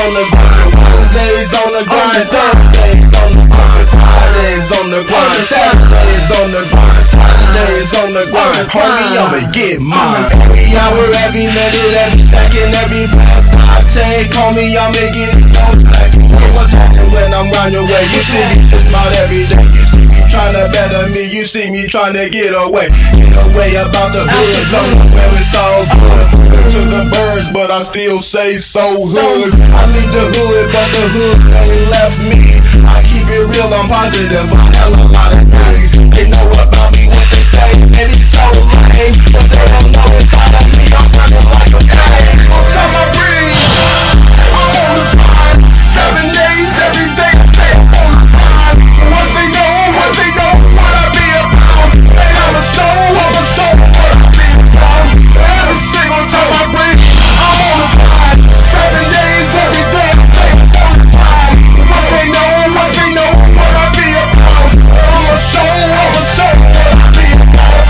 on the grind, Wednesdays on the grind, Thursdays on the grind, Fridays on the grind, Saturdays on the grind, Sundays on the grind. Homie, I'ma get mine. Every hour, every minute, every second, every breath I take. Homie, I'ma get it on track. What's happening when I'm round your way? You see me just about every day. You see me trying to better me. You see me trying to get away. Get away about the hood zone where it's all good. To the birds, but I still say so hood. I leave the hood, but the hood ain't left me. I keep it real, I'm positive. I hell a lot of things. They know about me, what they say, and it's so lame. But they don't know inside of me, I'm running like a gang. Time I breathe, I'm on the grind. 7 days, every day, I'm on the grind. What they know, what I be about. And I'm a show what I be about. Every single time I breathe, I'm on the grind. 7 days, every day, I'm on the grind. What they know, what I be about. I'm a show what I be about.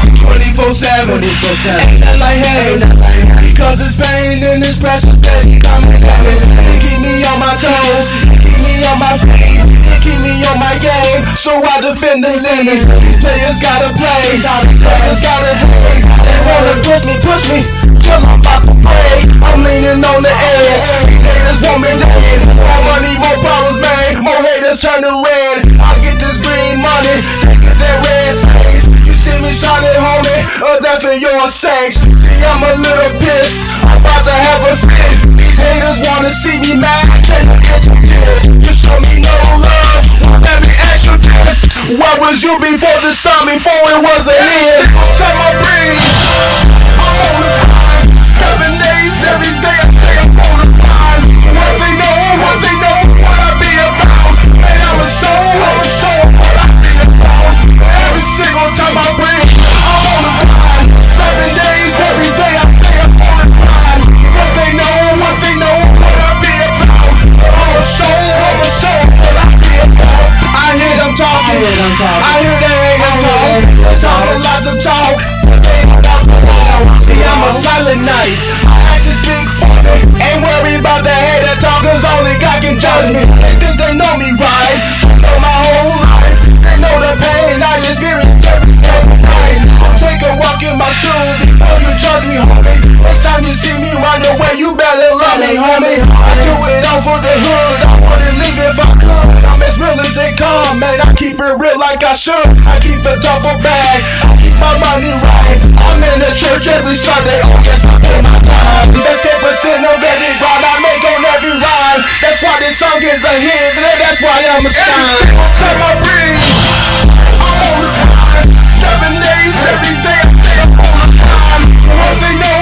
24/7, ain't that like hell? Because it's pain and it's pressure steady coming at me. They keep me on my toes, they keep me on my feet, they keep me on my game. So I defend the lead. These players gotta play, players gotta hate. They wanna push me, till I'm about to break. I'm leaning on the edge. These haters want me dead. More money, more problems, man. More haters turning red. I get this green money, they get that red taste. You see me shining, homie, or death for your sakes. See, I'm a little pissed, I'm about to have a fit. These haters wanna see me mad, take a you show me no love, let me ask you this. Where was you before the sun, before it was a hit? Time I breathe, I'm on the grind. 7 days, every day, I'm on the grind. What they know, what I be about. And I'm a show what I be about. Every single time I breathe, I'm on the grind. 7 days, every day, I'm on the grind. What they know, what I be about. I'm a show what I be about. I hear them talking, I hear they haters talk. They talking lots of talk, but they ain't about to walk. See, I'm a silent night, I actually speak for me. Ain't worried about the hater talk, cause only God can judge me. They think they know me right, know my whole life. They know the pain I experience every day and night. Take a walk in my shoes before you judge me, homie. Next time you see me run your way, you better love me, homie. I do it all for the hood, I wouldn't leave if I could. I'm as real as they come, man, I keep it real like I should. I keep a double bag, I keep my money right. I'm in the church every Sunday, oh yes, I pay my time. That's 10% of every rhyme I make on every rhyme. That's why this song is a hit, that's why I'm a shine. Time I breathe, I'm on the grind. 7 days, every day, I'm on the grind. What they know,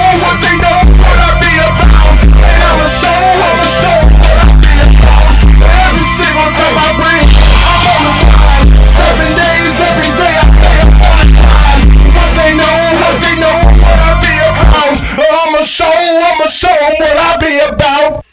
what I be about. And I'm a show what I be about. Every single time I breathe, I'm on the grind. 7 days, every day, I'm on the grind. What they know, what I be about. I'm a show what I be about.